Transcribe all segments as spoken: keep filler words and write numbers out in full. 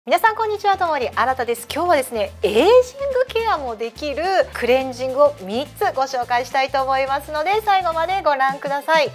皆さんこんにちは、ともりあらたです。今日はですね、エイジングケアもできるクレンジングをみっつご紹介したいと思いますので、最後までご覧ください。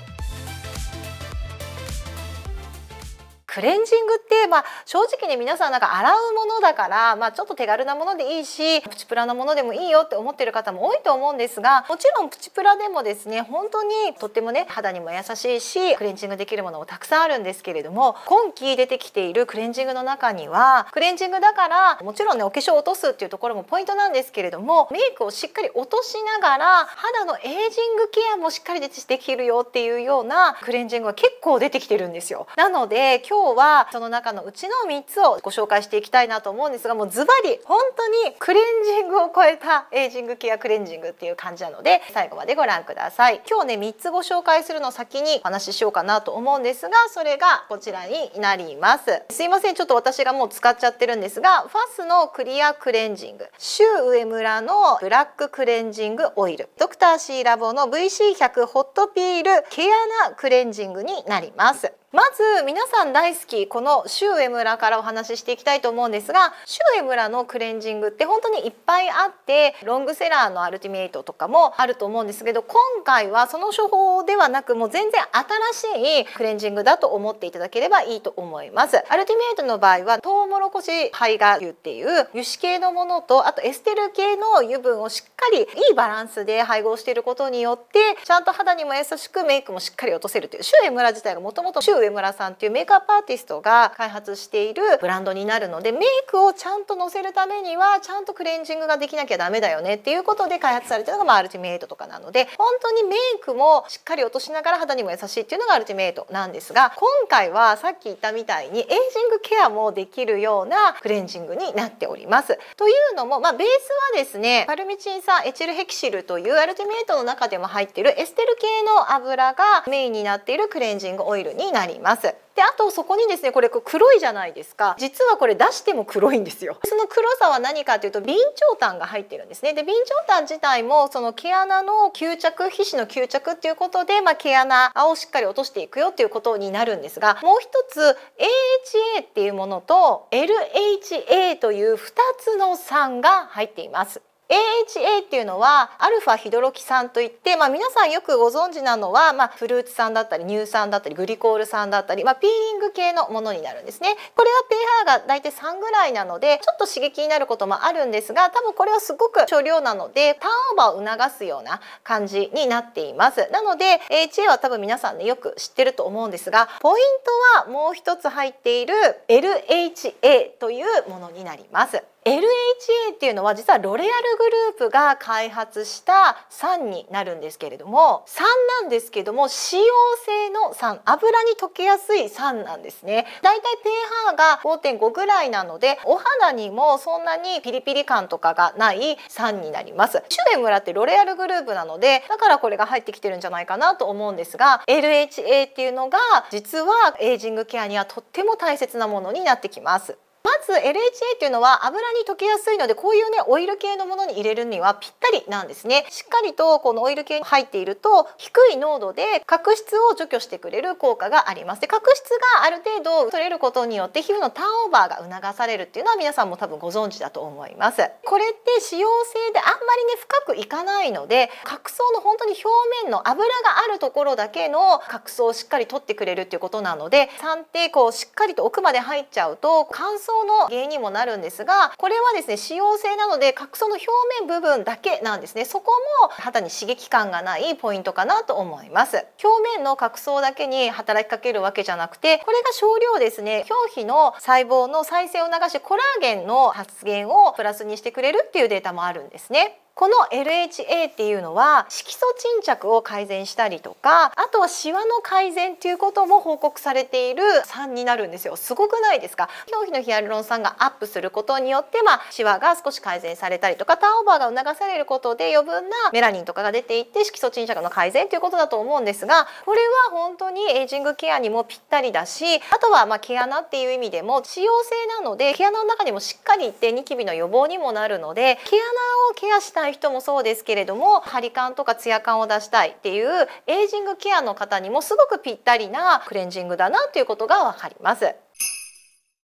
クレンジングって、まあ、正直ね、皆さんなんか洗うものだから、まあ、ちょっと手軽なものでいいし、プチプラなものでもいいよって思ってる方も多いと思うんですが、もちろんプチプラでもですね、本当にとってもね、肌にも優しいしクレンジングできるものもたくさんあるんですけれども、今期出てきているクレンジングの中には、クレンジングだからもちろんね、お化粧を落とすっていうところもポイントなんですけれども、メイクをしっかり落としながら肌のエイジングケアもしっかりできるよっていうようなクレンジングが結構出てきてるんですよ。なので今日今日はその中のうちのみっつをご紹介していきたいなと思うんですが、もうズバリ本当にクレンジングを超えたエイジングケアクレンジングっていう感じなので、最後までご覧ください。今日ね、みっつご紹介するのを先にお話ししようかなと思うんですが、それがこちらになります。すいません、ちょっと私がもう使っちゃってるんですが、ファスのクリアクレンジング、シュウ上村のブラッククレンジングオイル、ドクターシーラボの ブイシーひゃく ホットピール毛穴クレンジングになります。まず皆さん大好きこのシュウエムラからお話ししていきたいと思うんですが、シュウエムラのクレンジングって本当にいっぱいあって、ロングセラーのアルティメイトとかもあると思うんですけど、今回はその処方ではなく、もう全然新しいクレンジングだと思っていただければいいと思います。アルティメイトの場合はトウモロコシ胚芽油っていう油脂系のものと、あとエステル系の油分をしっかりいいバランスで配合していることによって、ちゃんと肌にも優しくメイクもしっかり落とせるという、シュウエムラ自体がもともとシュウ上村さんっていうメイクアップアーティストが開発しているブランドになるので、メイクをちゃんとのせるためにはちゃんとクレンジングができなきゃダメだよねっていうことで開発されてるのが、まあ、アルティメイトとかなので、本当にメイクもしっかり落としながら肌にも優しいっていうのがアルティメイトなんですが、今回はさっき言ったみたいにエイジングケアもできるようなクレンジングになっております。というのも、まあ、ベースはですね、パルミチン酸エチルヘキシルというアルティメイトの中でも入っているエステル系の油がメインになっているクレンジングオイルになります。で、あとそこにですね、これ黒いじゃないですか。実はこれ出しても黒いんですよ。その黒さは何かというと、備長炭が入ってるんですね。で、備長炭自体もその毛穴の吸着、皮脂の吸着っていうことで、まあ、毛穴をしっかり落としていくよっていうことになるんですが、もう一つ エーエイチエー っていうものと エルエイチエー というふたつの酸が入っています。エーエイチエー っていうのはアルファヒドロキ酸といって、まあ、皆さんよくご存知なのは、まあ、フルーツ酸だったり乳酸だったりグリコール酸だったり、まあ、ピーリング系のものになるんですね。これは pH がだいたいさんぐらいなので、ちょっと刺激になることもあるんですが、多分これはすごく少量なのでターンオーバーを促すような感じになっています。なので エーエイチエー は多分皆さんね、よく知ってると思うんですが、ポイントはもう一つ入っている エルエイチエー というものになります。エルエイチエー っていうのは実はロレアルグループが開発した酸になるんですけれども、酸なんですけども脂溶性の酸、油に溶けやすい酸なんですね。だいたい pH が ごてんご ぐらいなので、お肌にもそんなにピリピリ感とかがない酸になります。シュウエムラってロレアルグループなので、だからこれが入ってきてるんじゃないかなと思うんですが、 エルエイチエー っていうのが実はエイジングケアにはとっても大切なものになってきます。まず エルエイチエー っていうのは油に溶けやすいので、こういうねオイル系のものに入れるにはぴったりなんですね。しっかりとこのオイル系に入っていると低い濃度で角質を除去してくれる効果があります。で、角質がある程度取れることによって皮膚のターンオーバーが促されるっていうのは皆さんも多分ご存知だと思います。これって脂溶性であんまりね深くいかないので、角層の本当に表面の油があるところだけの角層をしっかり取ってくれるっていうことなので、酸ってこうしっかりと奥まで入っちゃうと乾燥の原因にもなるんですが、これはですね脂溶性なので角層の表面部分だけなんですね。そこも肌に刺激感がないポイントかなと思います。表面の角層だけに働きかけるわけじゃなくて、これが少量ですね、表皮の細胞の再生を促しコラーゲンの発現をプラスにしてくれるっていうデータもあるんですね。この エルエイチエー っていうのは色素沈着を改善したりとか、あとはシワの改善っていうことも報告されている酸になるんですよ。すごくないですか？表皮のヒアルロン酸がアップすることによって、まあ、シワが少し改善されたりとか、ターンオーバーが促されることで余分なメラニンとかが出ていって色素沈着の改善ということだと思うんですが、これは本当にエイジングケアにもぴったりだし、あとはまあ毛穴っていう意味でも脂溶性なので毛穴の中にもしっかりいってニキビの予防にもなるので、毛穴をケアしたい人もそうですけれども、張り感とかツヤ感を出したいっていうエイジングケアの方にもすごくぴったりなクレンジングだなということがわかります。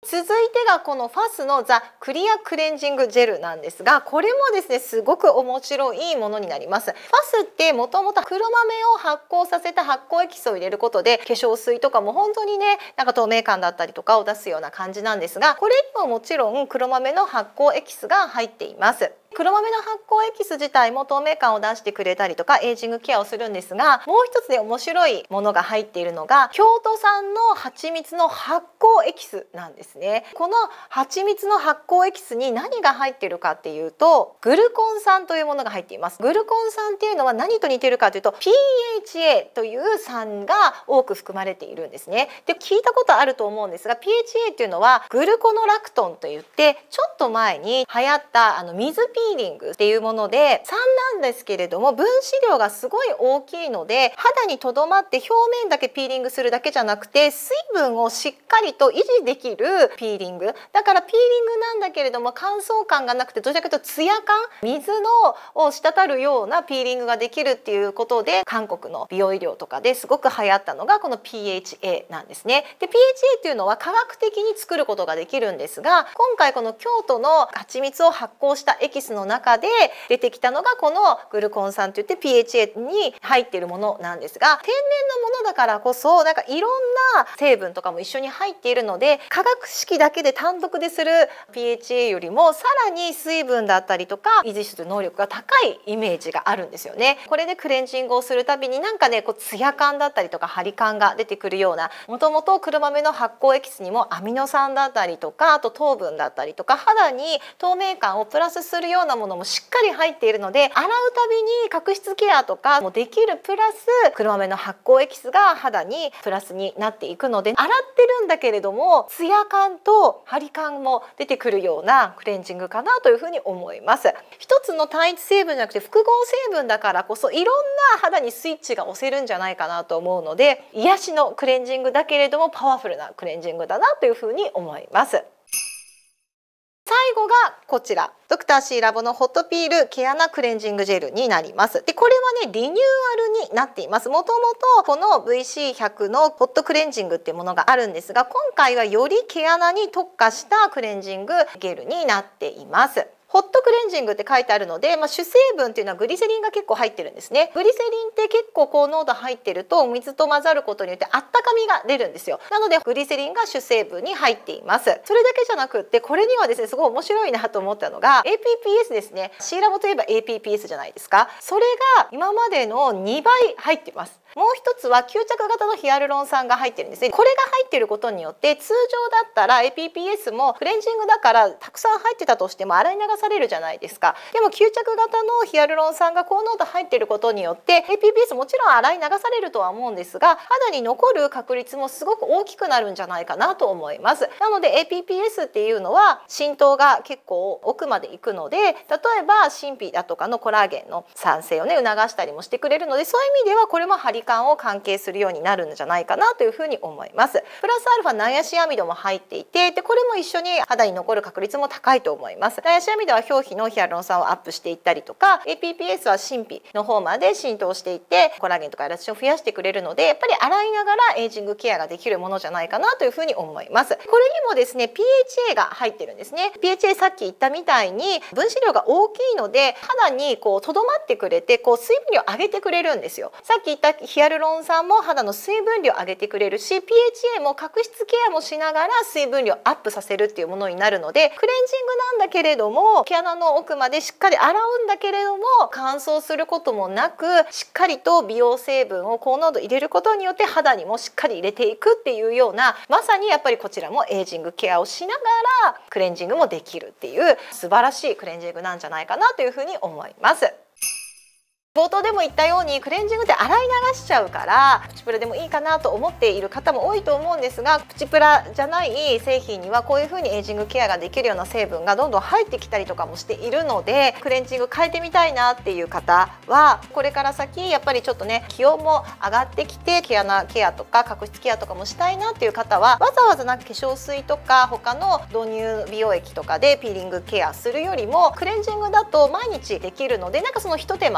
続いてがこのファスのザ・クリアクレンジングジェルなんですが、これもですねすごく面白いものになります。ファスってもともと黒豆を発酵させた発酵エキスを入れることで化粧水とかも本当にねなんか透明感だったりとかを出すような感じなんですが、これにももちろん黒豆の発酵エキスが入っています。黒豆の発酵エキス自体も透明感を出してくれたりとかエイジングケアをするんですが、もう一つで面白いものが入っているのが京都産の蜂蜜の発酵エキスなんですね。この蜂蜜の発酵エキスに何が入っているかっていうとグルコン酸というものが入っています。グルコン酸っていうのは何と似てるかというと ピーエイチエー という酸が多く含まれているんですね。で聞いたことあると思うんですが ピーエイチエー っていうのはグルコノラクトンといってちょっと前に流行ったあの水ピーリングっていうもので酸なんですけれども分子量がすごい大きいので肌にとどまって表面だけピーリングするだけじゃなくて水分をしっかりと維持できるピーリングだからピーリングなんだけれども乾燥感がなくてどちらかというとツヤ感水のを滴るようなピーリングができるっていうことで韓国の美容医療とかですごく流行ったのがこの ピーエイチエー なんですね。で ピーエイチエー っていうのは科学的に作ることができるんですが、今回この京都の蜂蜜を発酵したエキスの中で出てきたのがこのグルコン酸といって ピーエイチエー に入っているものなんですが、天然のものだからこそなんかいろんな成分とかも一緒に入っているので化学式だけで単独でする ピーエイチエー よりもさらに水分だったりとか維持する能力が高いイメージがあるんですよね。これでクレンジングをするたびになんかねこうツヤ感だったりとか張り感が出てくるような、もともと黒豆の発酵エキスにもアミノ酸だったりとかあと糖分だったりとか肌に透明感をプラスするようなものもしっかり入っているので洗うたびに角質ケアとかもできるプラス黒豆の発酵エキスが肌にプラスになっていくので洗ってるんだけれどもツヤ感と張り感も出てくるようなクレンジングかなというふうに思います。一つの単一成分じゃなくて複合成分だからこそいろんな肌にスイッチが押せるんじゃないかなと思うので癒しのクレンジングだけれどもパワフルなクレンジングだなというふうに思います。最後がこちらドクターシーラボのホットピール毛穴クレンジングジェルになります。でこれはねリニューアルになっています。もともとこの ブイシーひゃく のホットクレンジングっていうものがあるんですが、今回はより毛穴に特化したクレンジングゲルになっています。ホットクレンジングって書いてあるので、まあ、主成分っていうのはグリセリンが結構入ってるんですね。グリセリンって結構高濃度入ってると水と混ざることによってあったかみが出るんですよ。なのでグリセリンが主成分に入っています。それだけじゃなくってこれにはですねすごい面白いなと思ったのが エーピーピーエス ですね。シーラボといえば エーピーピーエス じゃないですか。それが今までのにばい入ってます。もう一つは吸着型のヒアルロン酸が入ってるんですね。これが入ってることによって通常だったら エーピーピーエス もクレンジングだからたくさん入ってたとしても洗い流されるじゃないですか。でも吸着型のヒアルロン酸が高濃度入ってることによって エーピーピーエス もちろん洗い流されるとは思うんですが肌に残る確率もすごく大きくなるんじゃないかなと思います。なので エーピーピーエス っていうのは浸透が結構奥までいくので、例えば真皮だとかのコラーゲンの産生をね促したりもしてくれるので、そういう意味ではこれも張り感を関係するようになるんじゃないかなというふうに思います。プラスアルファナイアシンアミドも入っていて、でこれも一緒に肌に残る確率も高いと思います。ナイアシンアミドは表皮のヒアルロン酸をアップしていったりとか エーピーピーエス は真皮の方まで浸透していてコラーゲンとかエラスチンを増やしてくれるので、やっぱり洗いながらエイジングケアができるものじゃないかなというふうに思います。これにもですね ピーエイチエー が入ってるんですね。 ピーエイチエー さっき言ったみたいに分子量が大きいので肌にこうとどまってくれてこう水分量を上げてくれるんですよ。さっき言ったヒアルロン酸も肌の水分量を上げてくれるし ピーエイチエー も角質ケアもしながら水分量をアップさせるっていうものになるので、クレンジングなんだけれども毛穴の奥までしっかり洗うんだけれども乾燥することもなくしっかりと美容成分を高濃度入れることによって肌にもしっかり入れていくっていうような、まさにやっぱりこちらもエイジングケアをしながらクレンジングもできるっていう素晴らしいクレンジングなんじゃないかなというふうに思います。冒頭でも言ったようにクレンジングって洗い流しちゃうからプチプラでもいいかなと思っている方も多いと思うんですが、プチプラじゃない製品にはこういう風にエイジングケアができるような成分がどんどん入ってきたりとかもしているので、クレンジング変えてみたいなっていう方はこれから先やっぱりちょっとね気温も上がってきて毛穴ケアとか角質ケアとかもしたいなっていう方はわざわざなんか化粧水とか他の導入美容液とかでピーリングケアするよりもクレンジングだと毎日できるので、なんかそのひと手間が省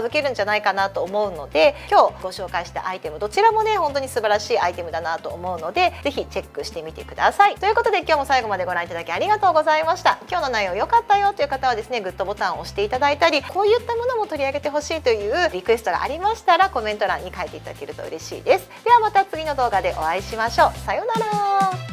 省けるんじゃないかなと思うので、今日ご紹介したアイテムどちらもね本当に素晴らしいアイテムだなと思うので、ぜひチェックしてみてください。ということで今日も最後までご覧いただきありがとうございました。今日の内容良かったよという方はですね、グッドボタンを押していただいたり、こういったものも取り上げてほしいというリクエストがありましたらコメント欄に書いていただけると嬉しいです。ではまた次の動画でお会いしましょう。さようなら。